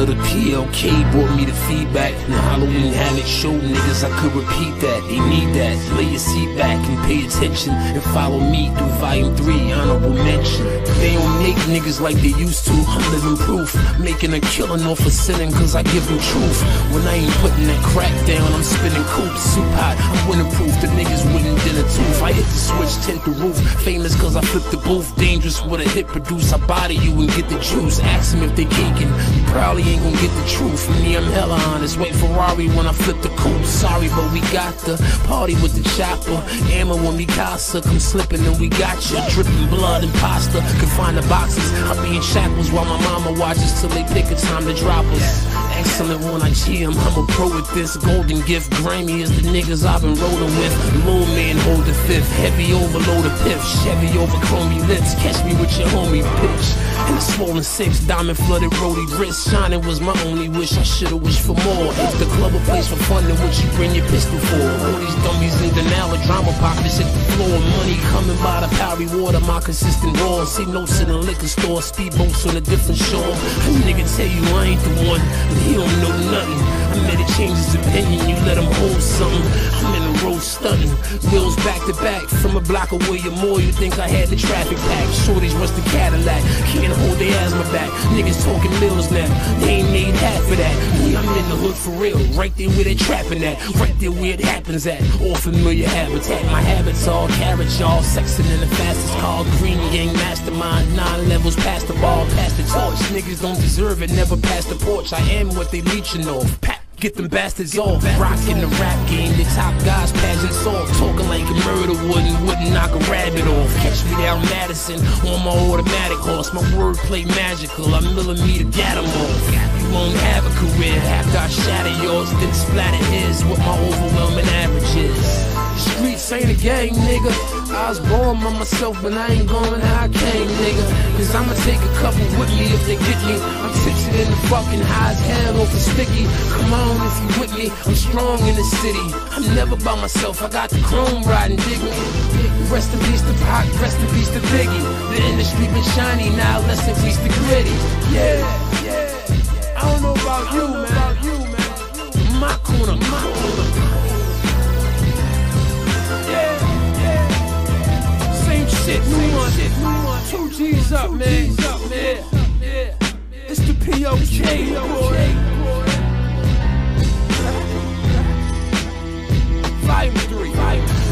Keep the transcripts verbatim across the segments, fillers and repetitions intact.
of the P L K brought me the feedback. And Halloween had it showed niggas I could repeat that. They need that. Lay your seat back and pay attention and follow me through volume three, honorable mention. They don't make niggas like they used to. I'm living proof, making a killing off of sinning cause I give them truth. When I ain't putting that crack down, I'm spinning coops, soup hot. I'm winning proof, the niggas wouldn't dinner tooth. I hit the switch, tint the roof. Famous cause I flip the booth. Dangerous with a hit produce. I body you and get the juice. Ask them if they caking, you probably ain't gonna get the truth. Me, I'm hella honest. Wait Ferrari when I flip the coupe. Sorry, but we got the party with the chopper. Ammo when we casa, come slipping and we got you. Dripping blood and pasta. Can find the boxes. I be in shackles while my mama watches till they pick a time to drop us. Excellent when I G M, I'm a pro with this. Golden gift, Grammy is the niggas I've been rolling with. Low man hold the fifth, heavy overload a piff. Chevy over chromey lips, catch me with your homie pitch. And a swollen six, diamond flooded roadie wrist. Shining was my only wish, I should've wished for more. It's the club a place for fun, and what you bring your pistol for. All these dummies in denial, drama pockets hit the floor. Money coming by the Powery water, my consistent roar. See notes in the liquor store, speedboats on a different shore. A nigga tell you I ain't the one, but he don't know nothing. I made it change his opinion, you let him hold something. I'm in the road stunting, wheels back to back. From a block away or more, you think I had the traffic packed. Shorties rush the Cadillac, can't hold their asthma back. Niggas talking mills now, they ain't made half of that. Me, I'm in the hood for real, right there where they trapping at. Right there where it happens at, all familiar habitat. My habits all carrots, y'all sexing in the fastest car. Green gang mastermind, nine levels past the ball, past the torch. Niggas don't deserve it, never past the porch. I am what they leeching off. Pat, get them bastards off. Rockin' the rap game, the top guys pageants off. Talking like a murder wouldn't, wouldn't knock a rabbit off. Catch me down Madison on my automatic horse. My wordplay magical, I millimeter gat them off. You won't have a career after I shatter yours, then splatter his what my overwhelming average is. Streets ain't a gang, nigga. I was born by myself, but I ain't going how I came, nigga. Cause I'ma take a couple with me if they get me. I'm tipsy in the fucking high as hell off the sticky. Come on if you with me, I'm strong in the city. I'm never by myself, I got the chrome riding, dig me. Rest in peace to Pac, rest in peace to Biggie. The industry been shiny, now let's increase the gritty. Yeah, yeah. I don't know about you, man. About you, man. My corner, my corner. Shit, new one, shit, new one. Two G's up, man. Up, man. Yeah. It's the P O K, boy. Volume three. Volume three.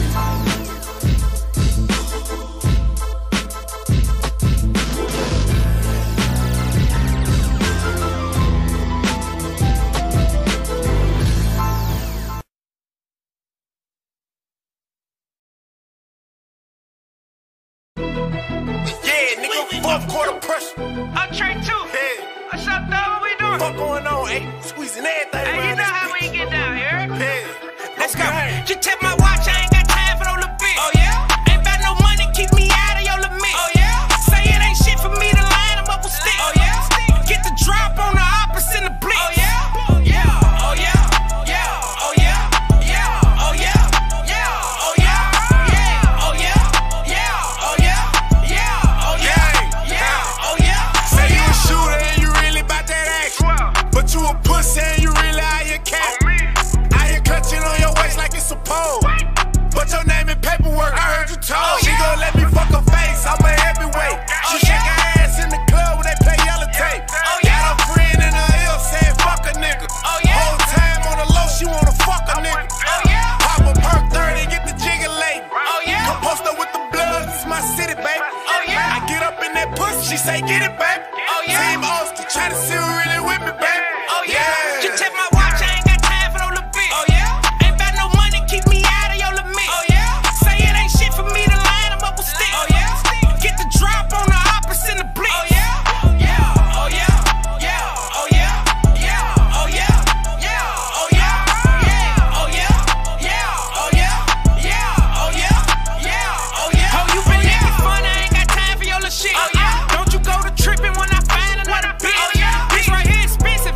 Fourth quarter pressure. I'm Trey too. Yeah. What's up, dog? What we doing? What going on, eh? Squeezing everything. Hey, you know how we get down here. Yeah. Let's go. Just tap my watch, I ain't got time for no little bitch. Oh yeah? Ain't about no money, keep me out of your little mix. Oh yeah? Say it ain't shit for me to line them up with sticks. Oh yeah? Get the drop on the opposite in the blitz. Oh yeah? Yeah. Oh yeah? Yeah. Oh yeah? Yeah. Oh yeah? Yeah. Oh yeah? Yeah. Oh yeah? Yeah. Oh yeah? Yeah. Oh yeah? Yeah. Oh yeah? Say you a shooter and you really about that action. But you a pussy and you really out your cat. Out here clutching on your waist like it's a pole. But your name in paperwork, I heard you told. She gon' let me fuck her face, I'm a heavyweight. She shake her ass in the club when they play yellow tape. Got her friend in her ear saying fuck a nigga. Whole time on the low, she wanna fuck a nigga. Pop a perk thirty, get the jigger late. Come post up with the blood, this is my city, baby. I get up in that pussy, she say get it, baby. Team Austin, try to see who really with me, baby. Yeah. Just check my watch, I ain't got time for no little bitch. Oh yeah? Ain't about no money, keep me out of your little mix. Oh yeah? Say it ain't shit for me to line them up with sticks. Oh yeah? Get the drop on the opposite in the blitz. Oh yeah? Yeah. Oh yeah? Yeah. Oh yeah? Yeah. Oh yeah? Yeah. Oh yeah? Yeah. Oh yeah? Yeah. Oh yeah? Yeah. Oh yeah? Yeah. Oh yeah? Oh, you been making fun, I ain't got time for your little shit. Oh yeah? Don't you go to tripping when I find another bitch. Oh yeah? This right here expensive.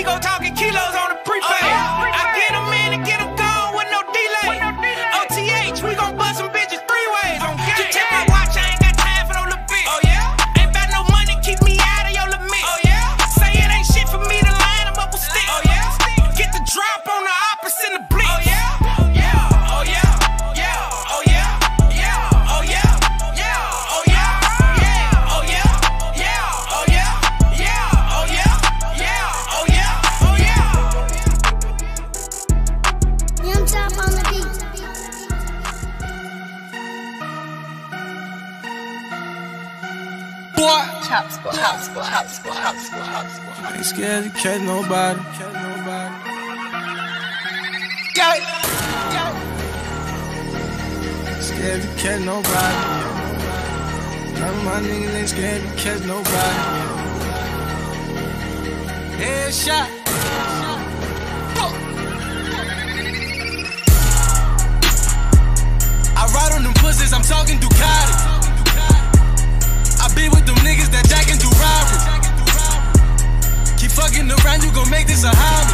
go talking kilos on the prepaid. Oh, yeah. I get them in and get them gone with no delay. O T H, we gon' bust some bitches three ways. Just check my watch, I ain't got time for no little bitch. Oh yeah, ain't about no money, keep me out of your little mix. Oh yeah, say it ain't shit for me to line them up with sticks. Oh yeah, get the drop on the opposite in the blitz. Oh yeah. Chop squad, chop squad, chop squad, chop squad, chop squad. I ain't scared to catch nobody. Catch nobody. Yeah. Yeah. Scared to catch nobody. None of my niggas ain't scared to catch nobody. Headshot. I ride on them pussies, I'm talking Ducati. I be with them niggas that jack and do robberies. Keep fucking around, you gon' make this a hobby.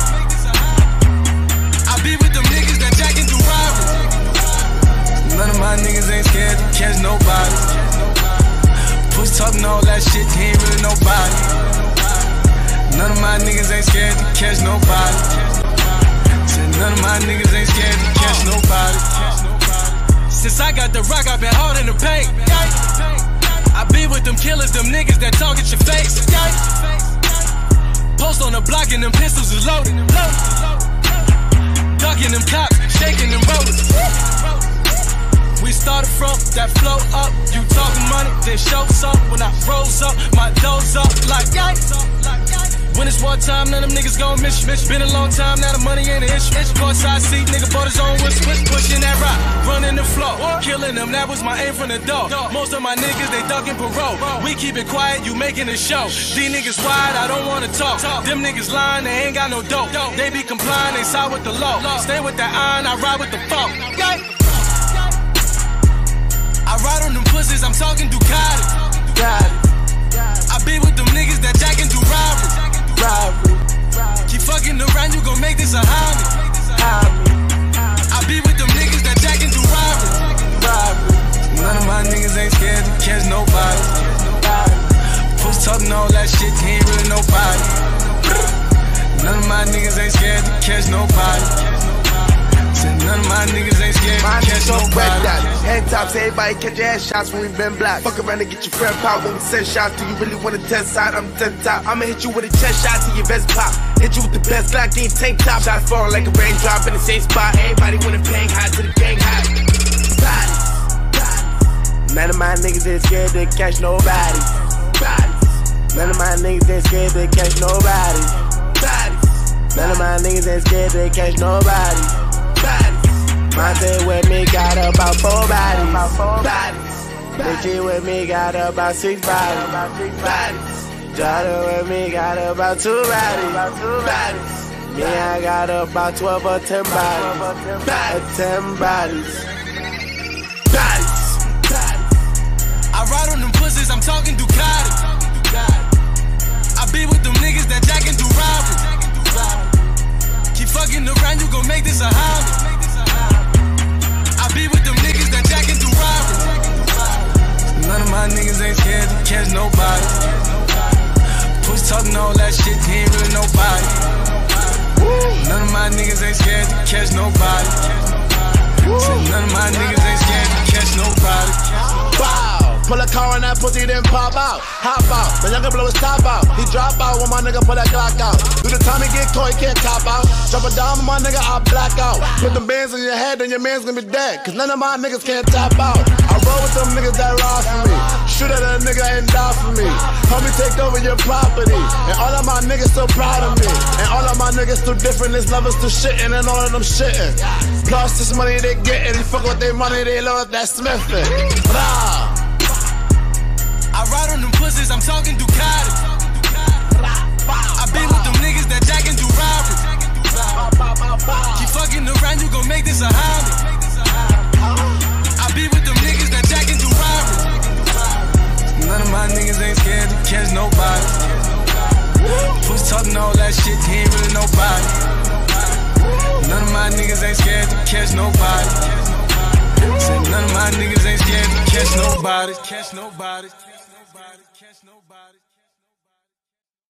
I be with them niggas that jack and do robberies. None of my niggas ain't scared to catch nobody. Push talking all that shit, he ain't really nobody. None of my niggas ain't scared to catch nobody. Said none of my niggas ain't scared to catch nobody. Since I got the rock, I've been hard in the paint. I be with them killers, them niggas that talk at your face. Post on the block and them pistols is loaded. Ducking them cops, shaking them rollers. We started from that flow up. You talking money, then show some. When I rose up, my doors up like yikes. When it's war time, none of them niggas gon' miss you. Been a long time, now the money ain't an issue. Courtside seat, nigga bought his own whistle. Pushing that rock, running the floor. Killing them, that was my aim from the door. Most of my niggas, they ducking parole. We keep it quiet, you making a show. These niggas wide, I don't wanna talk. Them niggas lying, they ain't got no dope. They be complying, they side with the law. Stay with that iron, I ride with the fault. I ride on them pussies, I'm talking Ducati. I be with them niggas that jack and do robberies. Keep fucking around, you gon' make this a hobby. I be with them niggas that jack and do robberies. None of my niggas ain't scared to catch nobody. Push talking all that shit, he ain't really nobody. None of my niggas ain't scared to catch nobody. None of my niggas ain't scared to catch nobody. Head tops, everybody catch your ass shots when we been black. Fuck around and get your friend pop when we send shots. Do you really want a ten side? I'm ten top. I'ma hit you with a chest shot till your vest pop. Hit you with the best Glock in tank top. Shots falling like a raindrop in the same spot. Everybody wanna bang high to the gang high. Bodies, bodies. None of my niggas ain't scared to catch nobody. Bodies. None of my niggas ain't scared to catch nobody. Bodies. None of my niggas ain't scared to catch nobody. Monte with me got about four bodies. Bitchy with me got about six bodies. Jada with me got about two bodies. Me, I got about twelve or ten bodies. Ten bodies. I ride on them pussies, I'm talking Ducati. I be with them niggas that jack and do robberies. Keep fucking around, you gon' make this a hobby. I be with them niggas that jack and do robberies. None of my niggas ain't scared to catch nobody. Push talking all that shit, he ain't really nobody. None of my niggas ain't scared to catch nobody. None of my niggas ain't scared to catch nobody. Wow. Pull a car on that pussy, then pop out. Hop out, the youngin' blow his top out. He drop out when my nigga pull that Glock out. Do the time he get caught, he can't cop out. Drop a dime on my nigga, I black out. Put them bands in your head, then your man's gonna be dead. Cause none of my niggas can't tap out. I roll with them niggas that ride for me. Shoot at a nigga and die for me. Homie, take over your property. And all of my niggas so proud of me. And all of my niggas too different, this lovers too shittin', and all of them shittin'. Plus this money they gettin', they fuck with their money, they love that Smithin'. Blah. I ride on them pussies, I'm talking Ducati. I be with them niggas that jack and do robberies. Keep fucking around, you gon' make this a hobby. I be with them niggas that jack and do robberies. None of my niggas ain't scared to catch nobody. Push talking all that shit, he ain't really nobody, catch nobody, catch nobody, catch nobody.